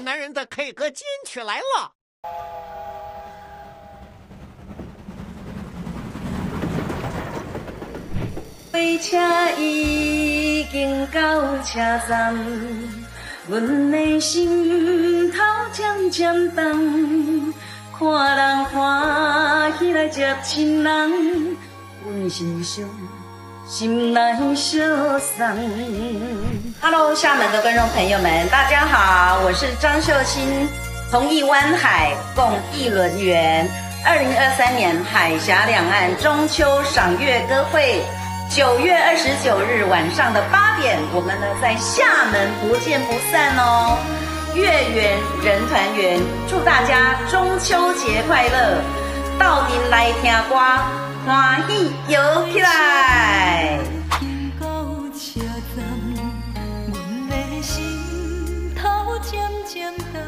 男人的 K 歌金曲来了。 火车已经到车站，阮的心头渐渐重，看人欢喜来接亲人，阮心上心内相送。Hello， 厦门的观众朋友们，大家好，我是张秀清，同义湾海共议轮圆。2023年海峡两岸中秋赏月歌会。9月29日晚上的8点，我们呢在厦门不见不散哦，月圆人团圆，祝大家中秋节快乐！到底来听歌，欢喜摇起来！ 经过车站，阮的心头渐渐重。